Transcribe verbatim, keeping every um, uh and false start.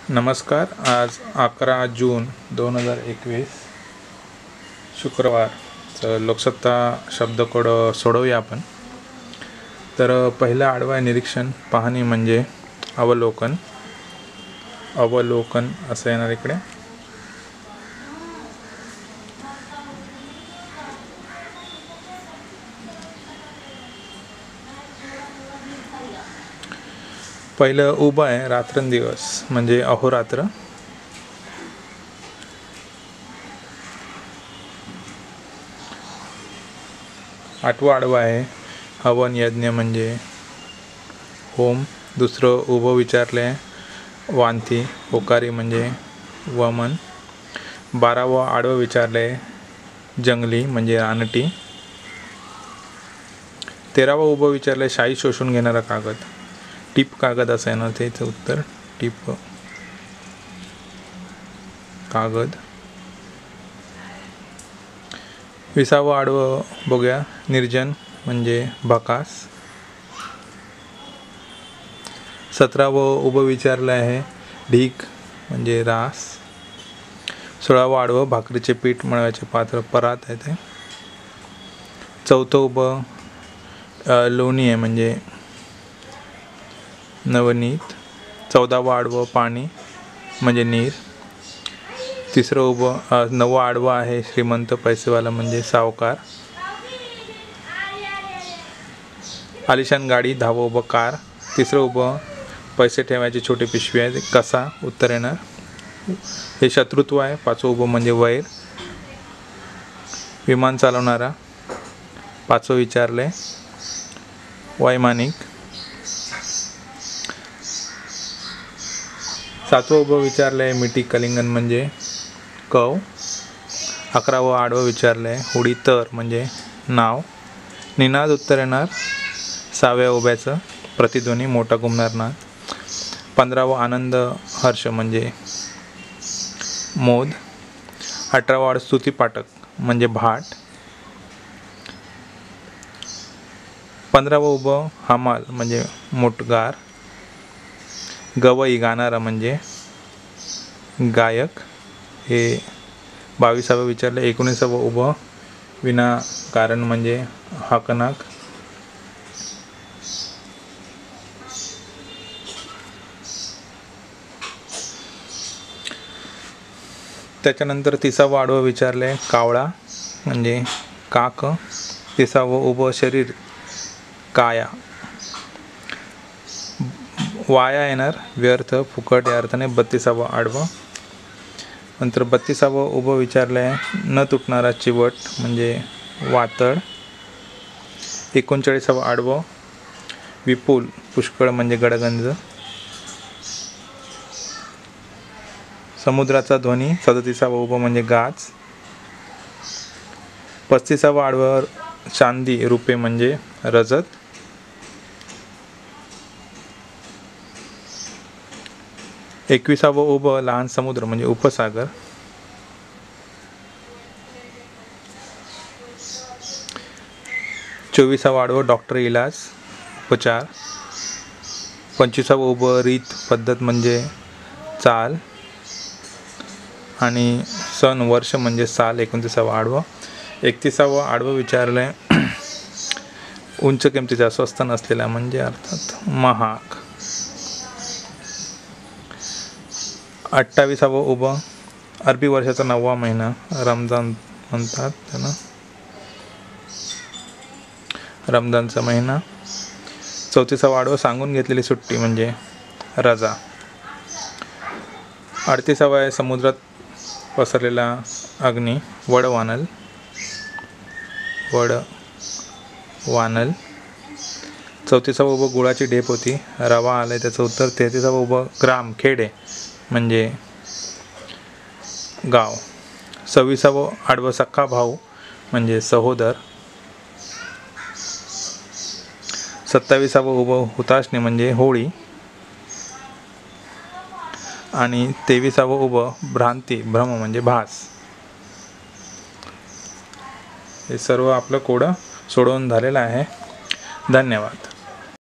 नमस्कार. आज अकरा जून दोन हजार एकवीस शुक्रवार. लोकसत्ता शब्दकोड सोडवूया आपण. तर पहिलं आडवा निरीक्षण पाहणी म्हणजे अवलोकन. अवलोकन असं येणार इकडे. पहिलं उभं आहे रात्रंदिवस म्हणजे अहोरात्र. आठवं आडवं आहे हवन यज्ञ म्हणजे होम. दुसरं उभं विचारले वांती होकारी म्हणजे वमन. बारावं आडवं विचारले जंगली म्हणजे रानटी. तेरावं उभं विचारले शाई शोषून घेणारा कागद. टिप कागद असं येणार त्याचं उत्तर. टिप कागद. विसावं आडवं बघूया निर्जन म्हणजे भकास. सतरावं उभं विचारलं आहे ढीक म्हणजे रास. सोळावं आडवं भाकरीचे पीठ मळवायचे पात्र परात आहे ते. चौथं उभं लोणी आहे म्हणजे नवनीत. चौदावं आडवं पाणी म्हणजे नीर. तिसरं उभं नवं आडवं आहे श्रीमंत पैसेवाला म्हणजे सावकार. आलिशान गाडी. दहावं उभं कार. तिसरं उभं पैसे ठेवायची छोटी पिशवी आहे कसा उत्तर येणार. हे शत्रुत्व आहे. पाचवं उभं म्हणजे वैर. विमान चालवणारा. पाचवं विचारले वैमानिक. सातवं उभं विचारलंय मिठी कलिंगन म्हणजे कव. अकरावं आडवं विचारलंय होडी तर म्हणजे नाव. निनाद उत्तर येणार सहाव्या उभ्याचं प्रतिध्वनी मोठा घुमणार नाद. पंधरावं आनंद हर्ष म्हणजे मोद. अठरावं स्तुती पाठक म्हणजे भाट. पंधरावं उभं हमाल म्हणजे मोटगार. गवई गाणारा म्हणजे गायक. हे बावीसावं विचारलं. एकोणीसावं उभं विनाकारण म्हणजे हाकनाक. त्याच्यानंतर तिसावं आडवं विचारले कावळा म्हणजे काक. तिसावं उभं शरीर काया. वाया येणार व्यर्थ फुकट या अर्थाने. बत्तीसावं आडवं. नंतर बत्तीसावं उभं विचारलं आहे न तुटणारा चिवट म्हणजे वातळ. एकोणचाळीसावं आडवं विपुल पुष्कळ म्हणजे गडगंज. समुद्राचा ध्वनी. सदतीसावं उभं म्हणजे गाज. पस्तीसावं आडवं चांदी रुपे म्हणजे रजत. एकविसावं उभं लहान समुद्र म्हणजे उपसागर. चोवीसावं आडवं डॉक्टर इलाज उपचार. पंचवीसावं उभं रीत पद्धत म्हणजे चाल आणि सण वर्ष म्हणजे साल. एकोणतीसावं आडवं. एकतीसावं आडवं विचारलंय उंच किमतीचा स्वस्त नसलेला म्हणजे अर्थात महाग. अठ्ठावीसावं उभं अरबी वर्षाचा नववा महिना रमजान म्हणतात त्यांना. रमजानचा महिना. चौतीसावं आडवं सांगून घेतलेली सुट्टी म्हणजे रजा. अडतीसावं आहे समुद्रात पसरलेला अग्नी वड वानल. वड वानल. चौतीसावं उभं गुळाची ढेप होती रवा आलाय त्याचं उत्तर. तेहतीसावं उभं ग्राम खेडे म्हणजे गाव. सव्वीसावं आडवं सख्खा भाऊ म्हणजे सहोदर. सत्तावीसावं उभं हुताशनी म्हणजे होळी. आणि तेविसावं उभं भ्रांती भ्रम म्हणजे भास. हे सर्व आपलं कोडं सोडवून झालेलं आहे. धन्यवाद.